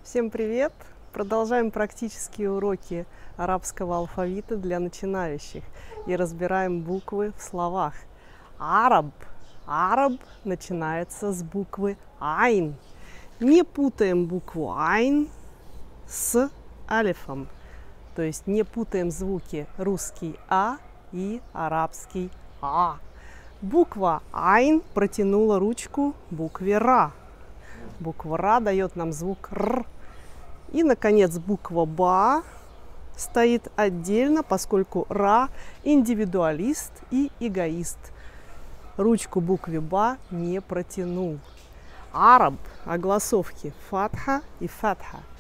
Всем привет! Продолжаем практические уроки арабского алфавита для начинающих и разбираем буквы в словах. Араб. Араб начинается с буквы Айн. Не путаем букву Айн с алифом. То есть не путаем звуки русский А и арабский А. Буква Айн протянула ручку букве Ра. Буква Ра дает нам звук Р. И, наконец, буква Ба стоит отдельно, поскольку Ра индивидуалист и эгоист. Ручку букве Ба не протянул. Араб, огласовки Фатха и Фатха.